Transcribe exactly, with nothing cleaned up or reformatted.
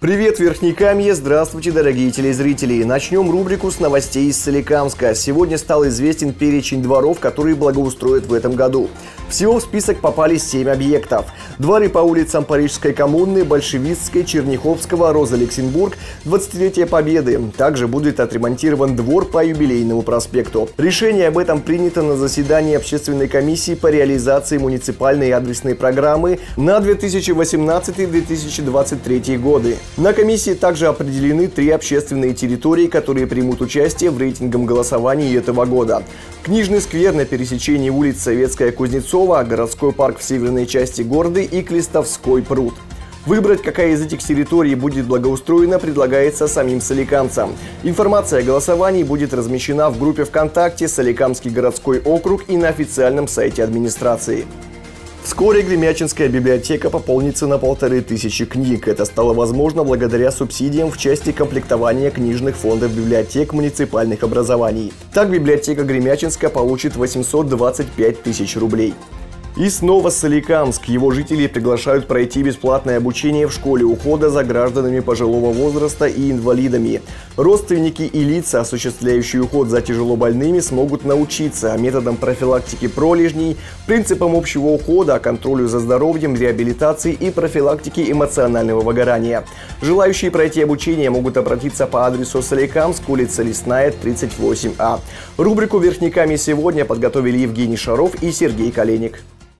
Привет, Верхнекамье! Здравствуйте, дорогие телезрители! Начнем рубрику с новостей из Соликамска. Сегодня стал известен перечень дворов, которые благоустроят в этом году. Всего в список попали семь объектов. Дворы по улицам Парижской коммуны, Большевистской, Черняховского, Роза Люксембург, двадцатилетие Победы. Также будет отремонтирован двор по Юбилейному проспекту. Решение об этом принято на заседании общественной комиссии по реализации муниципальной и адресной программы на две тысячи восемнадцатый — две тысячи двадцать третий годы. На комиссии также определены три общественные территории, которые примут участие в рейтинговом голосовании этого года. Книжный сквер на пересечении улиц Советская, Кузнецова, городской парк в северной части города и Клистовской пруд. Выбрать, какая из этих территорий будет благоустроена, предлагается самим соликамцам. Информация о голосовании будет размещена в группе ВКонтакте «Соликамский городской округ» и на официальном сайте администрации. Вскоре Гремячинская библиотека пополнится на полторы тысячи книг. Это стало возможно благодаря субсидиям в части комплектования книжных фондов библиотек муниципальных образований. Так, библиотека Гремячинска получит восемьсот двадцать пять тысяч рублей. И снова Соликамск. Его жители приглашают пройти бесплатное обучение в школе ухода за гражданами пожилого возраста и инвалидами. Родственники и лица, осуществляющие уход за тяжелобольными, смогут научиться методам профилактики пролежней, принципам общего ухода, контролю за здоровьем, реабилитации и профилактике эмоционального выгорания. Желающие пройти обучение могут обратиться по адресу Соликамск, улица Лесная, тридцать восемь А. Рубрику «Верхнекамье сегодня» подготовили Евгений Шаров и Сергей Коленик.